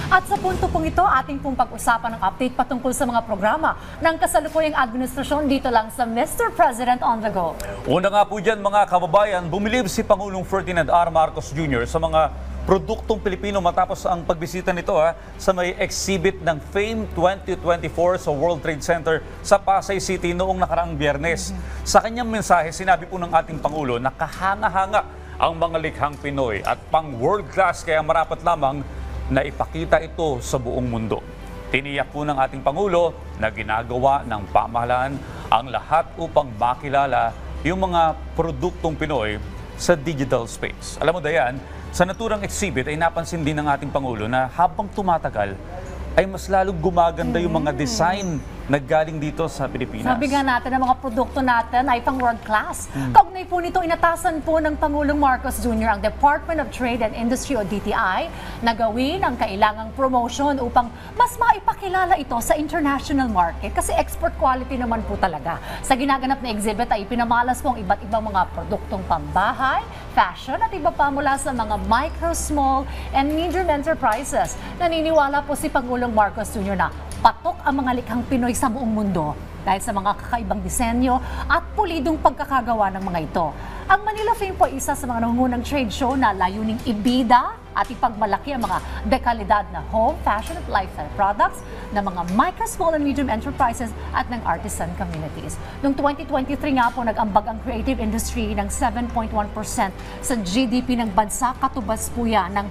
At sa punto pong ito, ating pong pag-usapan ng update patungkol sa mga programa ng kasalukuyang administrasyon dito lang sa Mr. President on the Go. Una nga po dyan mga kababayan, bumilib si Pangulong Ferdinand R. Marcos Jr. sa mga produktong Pilipino matapos ang pagbisita nito sa may exhibit ng FAME 2024 sa World Trade Center sa Pasay City noong nakaraang Biyernes. Sa kanyang mensahe, sinabi po ng ating Pangulo na kahanga-hanga ang mga likhang Pinoy at pang world class kaya marapat lamang na ipakita ito sa buong mundo. Tiniyak po ng ating Pangulo na ginagawa ng pamahalaan ang lahat upang makilala yung mga produktong Pinoy sa digital space. Alam mo, Dayan, sa naturang exhibit ay napansin din ng ating Pangulo na habang tumatagal ay mas lalong gumaganda yung mga design na galing dito sa Pilipinas. Sabi nga natin, ang mga produkto natin ay pang world class. Kaugnay po nito, inatasan po ng Pangulong Marcos Jr. ang Department of Trade and Industry o DTI na gawin ang kailangang promotion upang mas maipakilala ito sa international market kasi export quality naman po talaga. Sa ginaganap na exhibit ay pinamalas po ang iba't ibang mga produktong pambahay, fashion at iba pa mula sa mga micro, small and medium enterprises. Naniniwala po si Pangulong Marcos Jr. na patok ang mga likhang Pinoy sa buong mundo dahil sa mga kakaibang disenyo at pulidong pagkakagawa ng mga ito. Ang Manila Fame po ay isa sa mga nangungunang trade show na layuning ibida at ipagmalaki ang mga dekalidad na home, fashion at lifestyle products ng mga micro, small and medium enterprises at ng artisan communities. Noong 2023 nga po, nag-ambag ang creative industry ng 7.1% sa GDP ng bansa, katubas po yan ng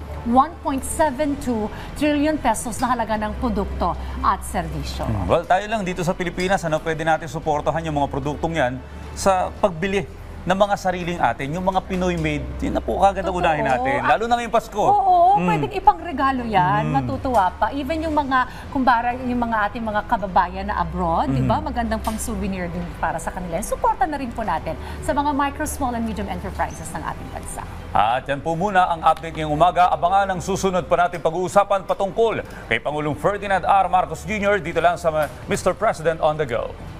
1.72 trillion pesos na halaga ng produkto at serbisyo. Well, tayo lang dito sa Pilipinas, pwede natin suportahan yung mga produktong yan sa pagbili ng mga sariling atin, yung mga Pinoy-made, yun na po kagad ang unahin natin, lalo na ngayong Pasko. Oo, pwedeng ipang regalo yan, matutuwa pa. Even yung mga, kumbara, yung mga ating mga kababayan na abroad, di ba? Magandang pang souvenir din para sa kanila. Suporta na rin po natin sa mga micro, small and medium enterprises ng ating bansa. At yan po muna ang update ngayong umaga. Abangan ang susunod pa natin pag-uusapan patungkol kay Pangulong Ferdinand R. Marcos Jr. dito lang sa Mr. President on the Go.